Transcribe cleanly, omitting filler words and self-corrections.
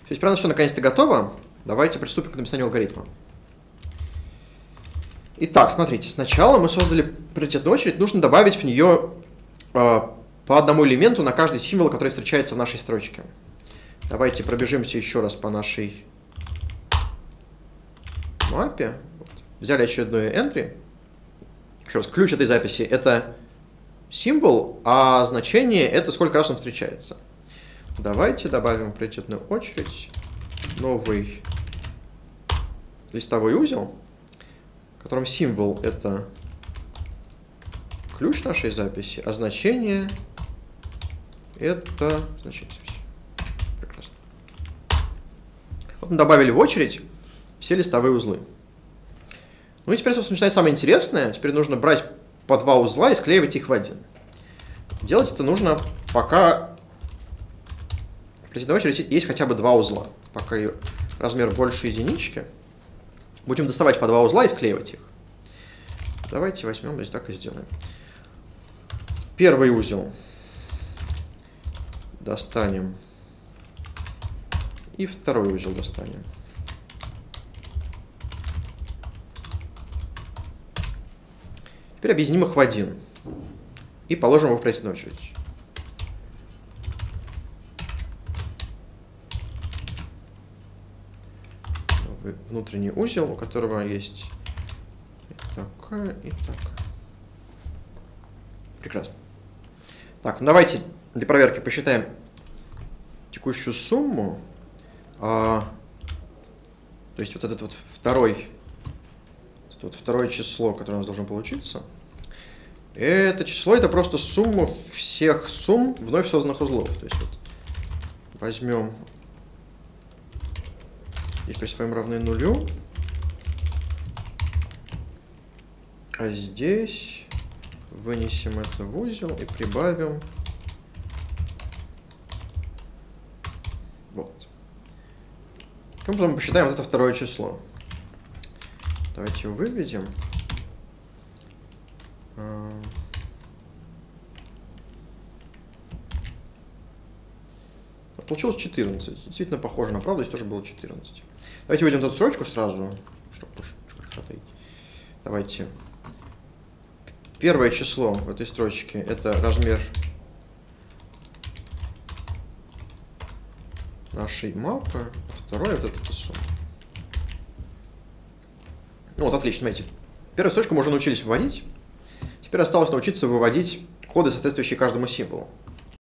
Теперь все наконец-то готово. Давайте приступим к написанию алгоритма. Итак, смотрите, сначала мы создали приоритетную очередь, нужно добавить в нее по одному элементу на каждый символ, который встречается в нашей строчке. Давайте пробежимся еще раз по нашей мапе. Вот. Взяли очередное entry. Еще раз, ключ этой записи — это символ, а значение — это сколько раз он встречается. Давайте добавим в приоритетную очередь новый листовой узел, в котором символ — это ключ нашей записи, а значение — это значение записи. Прекрасно. Вот мы добавили в очередь все листовые узлы. Ну и теперь, собственно, начинается самое интересное. Теперь нужно брать по два узла и склеивать их в один. Делать это нужно, пока в приоритетной очереди есть хотя бы два узла. Пока ее размер больше единички. Будем доставать по два узла и склеивать их. Давайте возьмем, здесь так и сделаем. Первый узел достанем. И второй узел достанем. Теперь объединим их в один. И положим его в приоритетную очередь. Новый внутренний узел, у которого есть и такая, и такая. Прекрасно. Так, ну давайте для проверки посчитаем текущую сумму. То есть вот это вот второе число, которое у нас должно получиться. Это число — это просто сумма всех сумм вновь созданных узлов. То есть вот возьмем, здесь присвоим равны нулю, а здесь вынесем это в узел и прибавим вот. Таким образом посчитаем вот это второе число. Давайте его выведем. Получилось 14. Действительно похоже на правду, здесь тоже было 14. Давайте выйдем эту строчку сразу, чтобы хватает. Давайте. Первое число в этой строчке — это размер нашей мапы, а второе — вот эта сумма. Ну вот, отлично, смотрите. Первую строчку мы уже научились выводить. Теперь осталось научиться выводить коды, соответствующие каждому символу.